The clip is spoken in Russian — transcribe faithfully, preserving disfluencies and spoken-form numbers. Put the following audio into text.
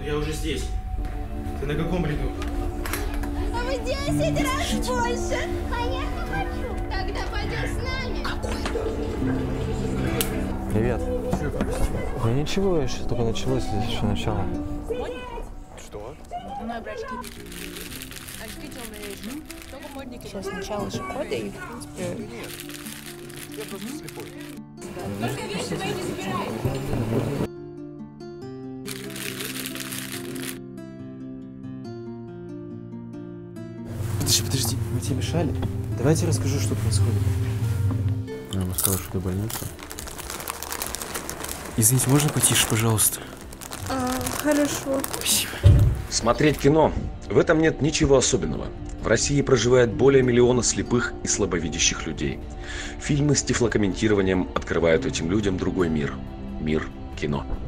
Я уже здесь. Ты на каком ряду? А вы десять раз больше. Конечно, хочу. Тогда пойдешь с нами. Какой? Привет. Ну ничего, еще только началось, здесь еще начало. Что? Сейчас сначала же коды и, в принципе... Нет, я просто слепой. Подожди, подожди, мы тебе мешали? Давайте я расскажу, что происходит. Я бы сказал, что ты больница. Извините, можно потише, пожалуйста? А, хорошо. Спасибо. Смотреть кино. В этом нет ничего особенного. В России проживает более миллиона слепых и слабовидящих людей. Фильмы с тифлокомментированием открывают этим людям другой мир. Мир кино.